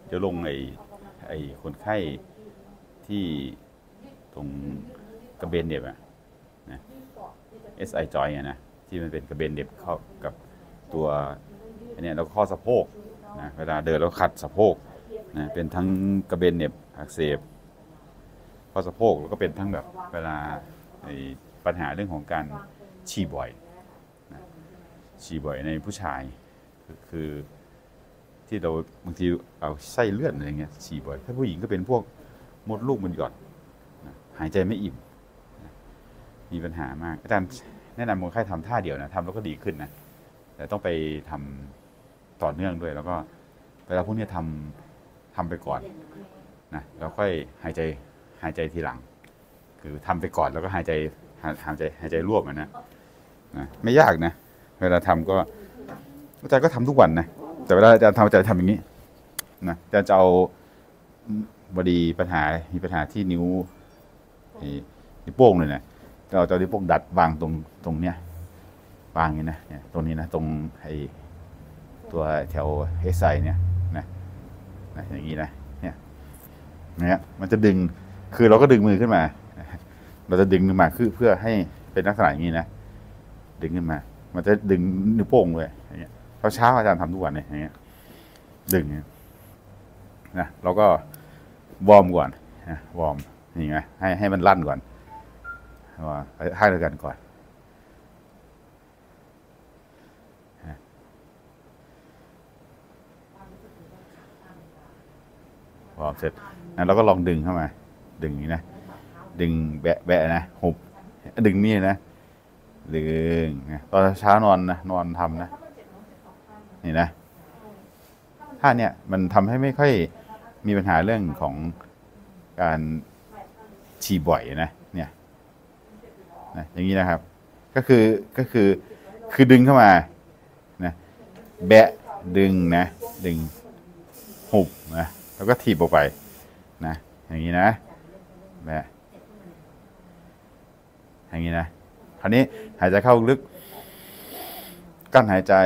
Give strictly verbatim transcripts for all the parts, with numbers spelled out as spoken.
จะลงไอ้ไอ้คนไข้ที่ตรงกระเบนเด็บอะนะ เอส ไอ joint อะนะที่มันเป็นกระเบนเด็บเข้ากับตัวอันนี้แล้วก็ข้อสะโพกนะเวลาเดินแล้วขัดสะโพกนะเป็นทั้งกระเบนเด็บอักเสบข้อสะโพกแล้วก็เป็นทั้งแบบเวลาในปัญหาเรื่องของการฉี่บ่อยนะฉี่บ่อยในผู้ชายคือคือที่เราบางทีเอาไส้เลือดอะไรเงี้ยฉี่บ่อยถ้าผู้หญิงก็เป็นพวกมดลูกมันหย่อนนะหายใจไม่อิ่มนะมีปัญหามากอาจารย์แนะนำคนไข้ทำท่าเดียวนะทำแล้วก็ดีขึ้นนะแต่ต้องไปทำต่อเนื่องด้วยแล้วก็เวลาพวกนี้ทำทำไปก่อนนะแล้วค่อยหายใจหายใจทีหลังคือทำไปก่อนแล้วก็หายใจหายใจหายใจรวบนะนะไม่ยากนะเวลาทำก็อาจารย์ก็ทำทุกวันนะแต่เวลาอาจารย์ทำอาจารย์ทำอย่างนี้นะอาจารย์จะเอาบดีปัญหามีปัญหาที่นิ้วนิ้วโป้งเลยนะเราจะเอานิ้วโป้งดัดวางตรงตรงเนี้ยวางอย่างนี้นะตรงนี้นะตรงไอ้ตัวแถวเอสไอเนี่ยนะนะอย่างนี้นะเนี่ยนะมันจะดึงคือเราก็ดึงมือขึ้นมาเราจะดึงขึ้นมาคือเพื่อให้เป็นลักษณะอย่างนี้นะดึงขึ้นมามันจะดึงนิ้วโป้งเลยอย่างเงี้ยเช้าอาจารย์ทำทุกวันเนี่ยอย่างเงี้ยดึงนะเราก็วอร์มก่อนนะวอร์มนี่ไงให้ให้มันลั่นก่อนว่าให้ด้วยกันก่อนวอร์มเสร็จนะเราก็ลองดึงเข้ามาดึงอย่างนี้นะดึงแบะแบะนะหุบดึงนี่นะดึงนะตอนเช้านอนนะนอนทำนะนี่นะท่าเนี่ยมันทำให้ไม่ค่อยมีปัญหาเรื่องของการฉี่บ่อยนะเนี่ยนะอย่างนี้นะครับก็คือก็คือคือดึงเข้ามานะแบะดึงนะดึงหุบนะแล้วก็ถีบออกไปนะอย่างนี้นะแบะอย่างนี้นะคราวนี้หายใจเข้าลึกกั้นหายใจ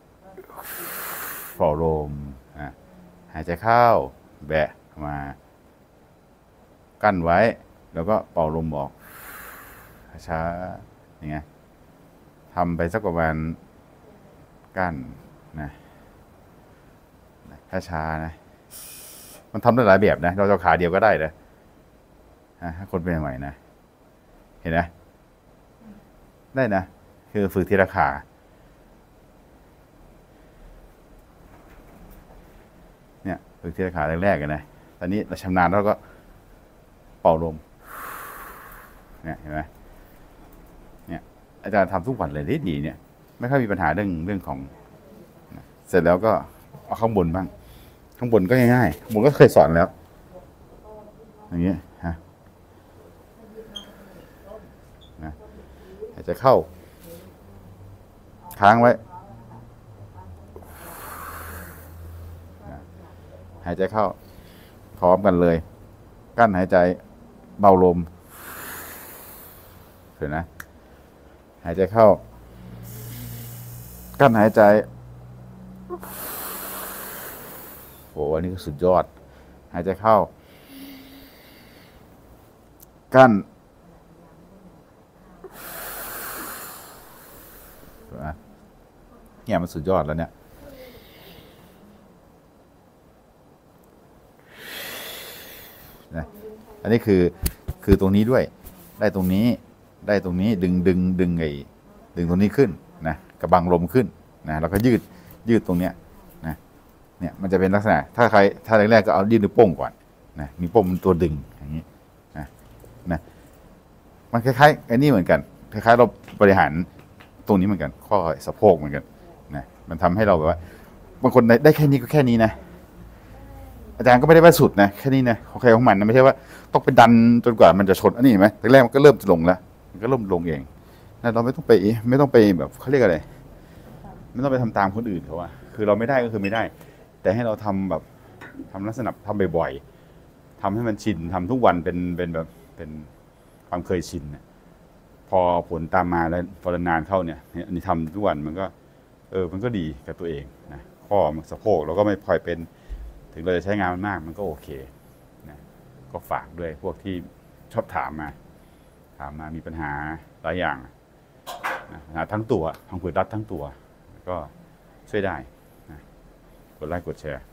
ฝ่าลมนะหายใจเข้าแบะมากั้นไว้แล้วก็เป่าลมออกช้าอย่างเงี้ยทำไปสักประมาณกั้นนะช้าๆนะมันทำได้หลายแบบนะเราจะขาเดียวก็ได้นะถ้าคนเป็นใหม่นะเห็นไหมได้นะคือฝึกทีละขาเนี่ยฝึกทีละขาแรกๆกันนะตอนนี้เราชำนาญแล้วก็เป่าลมเนี่ยเห็นไหมเนี่ยอาจารย์ทำทุกวันเลยที่ดีเนี่ยไม่ค่อยมีปัญหาเรื่องเรื่องของเสร็จแล้วก็เอาข้างบนบ้างข้างบนก็ง่ายๆข้างบนก็เคยสอนแล้วอย่างเงี้ยฮะนะหายใจเข้าค้างไว้หายใจเข้าพร้อมกันเลยกั้นหายใจเบาลมเห็นนะหายใจเข้ากั้นหายใจโอ้อันนี้ก็สุดยอดหายใจเข้ากั้นเนี่ยมันสุดยอดแล้วเนี่ยนะอันนี้คือคือตรงนี้ด้วยได้ตรงนี้ได้ตรงนี้ดึงดึงดึงไอ้ดึงตรงนี้ขึ้นนะกระบังลมขึ้นนะแล้วก็ยืดยืดตรงเนี้ยนะเนี่ยมันจะเป็นลักษณะถ้าใครถ้าแรกๆก็เอายืดนิ้วโป้งก่อนนะนิ้วโป้งมันตัวดึงอย่างนี้นะนะมันคล้ายๆไอ้นี่เหมือนกันคล้ายๆเราบริหารตรงนี้เหมือนกันข้อสะโพกเหมือนกันนะมันทำให้เราแบบว่าบางคนได้แค่นี้ก็แค่นี้นะอาจารย์ก็ไม่ได้ว่าสุดนะแค่นี้นะของใครของมันนะไม่ใช่ว่าต้องไปดันจนกว่ามันจะชนอันนี้เห็นไหมแรกๆมันก็เริ่มจะลงแล้วมันก็เริ่มลงเองนะเราไม่ต้องไปไม่ต้องไปแบบเขาเรียกอะไรไม่ต้องไปทำตามคนอื่นเขาอะคือเราไม่ได้ก็คือไม่ได้แต่ให้เราทำแบบทำลักษณะทำบ่อยๆทำให้มันชินทำทุกวันเป็นเป็นแบบเป็นความเคยชินนะพอผลตามมาแล้วพอนานเข้าเนี่ยอันนี้ทำทุกวันมันก็เออมันก็ดีกับตัวเองนะข้อสะโพกเราก็ไม่พลอยเป็นถึงเราจะใช้งานมันมากมันก็โอเคนะก็ฝากด้วยพวกที่ชอบถามมาถามมามีปัญหาหลายอย่างนะปัญหาทั้งตัวพังผืดรัดทั้งตัวก็ช่วยได้นะกดไลค์กดแชร์